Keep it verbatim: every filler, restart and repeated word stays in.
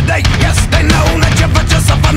they, yes, they know that your future's so